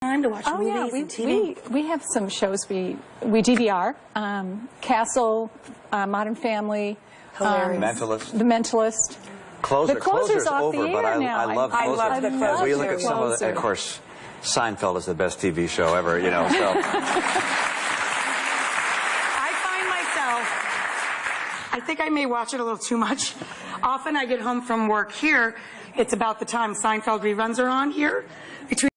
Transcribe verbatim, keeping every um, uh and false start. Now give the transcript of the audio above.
Time to watch oh, movies yeah, we, and T V? we, we have some shows we, we D V R. Um, Castle, uh, Modern Family. Hilarious. Um, Mentalist. The Mentalist. Closer, The Closer's Closer's off over, the but air I, now. I love I- Closer. I love the I Closer. As we look at some of the, Closer. of course, Seinfeld is the best T V show ever, you know, so. I find myself, I think I may watch it a little too much. Often I get home from work here, it's about the time Seinfeld reruns are on here. Between